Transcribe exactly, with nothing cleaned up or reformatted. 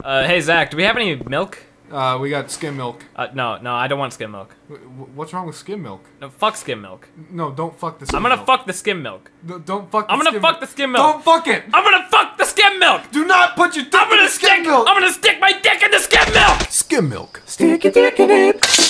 Uh, hey Zach, do we have any milk? Uh, we got skim milk. Uh, no, no, I don't want skim milk. W what's wrong with skim milk? No, fuck skim milk. No, don't fuck the skim I'm gonna milk. fuck the skim milk. No, don't fuck the I'm gonna skim fuck milk. the skim milk. Don't fuck it! I'm gonna fuck the skim milk! Do not put your dick I'm in gonna the skim stick- milk! I'm gonna stick my dick in the skim milk! Skim milk. Stick your dick in it.